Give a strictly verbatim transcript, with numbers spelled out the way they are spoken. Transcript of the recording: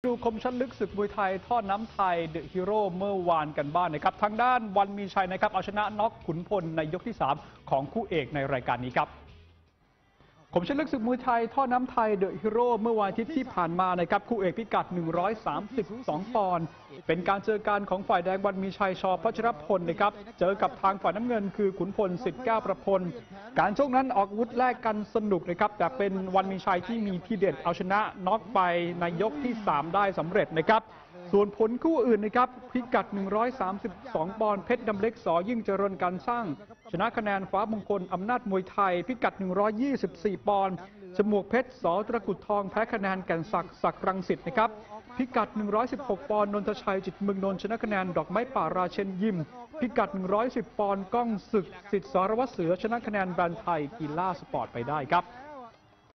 ดูคมชั้นลึกศึกมวยไทยท่อน้ำไทยเดอะฮีโร่เมื่อวานกันบ้าง น, นะครับทางด้านวันมีชัยนะครับเอาชนะน็อกขุนพลในยกที่สามของคู่เอกในรายการนี้ครับคมชั้นลึกศึกมวยไทยท่อน้ำไทยเดอะฮีโร่เมื่อวันอาทิตย์ที่ผ่านมานะครับคู่เอกพิกัดหนึ่งร้อยสามสิบสองปอนด์เป็นการเจอกันของฝ่ายแดงวันมีชัยช พัชรพลนะครับเจอกับทางฝ่ายน้ำเงินคือขุนพลสิทธิ์แก้วประพลการชกนั้นออกอาวุธแลกกันสนุกนะครับแต่เป็นวันมีชัยที่มีทีเด็ดเอาชนะน็อกไปในยกที่สามได้สำเร็จนะครับส่วนผลคู่อื่นนะครับพิกัดหนึ่งร้อยสามสิบสองปอนด์เพชรดำเล็กสอยิ่งเจริญการสร้างชนะคะแนนฟ้ามงคลอำนาจมวยไทยพิกัดหนึ่งร้อยยี่สิบสี่ปอนด์จมูกเพชรสอตระกุดทองแพ้คะแนนแก่นศักดิ์ศักดิ์รังสิตนะครับพิกัดหนึ่งร้อยสิบหกปอนด์นนทชัยจิตเมืองนนท์ชนะคะแนนดอกไม้ป่าราเชนยิมพิกัดหนึ่งร้อยสิบปอนด์ก้องศึกสิทธิ์สรวัตรเสือชนะคะแนนแบรนด์ไทยกีฬาสปอร์ตไปได้ครับ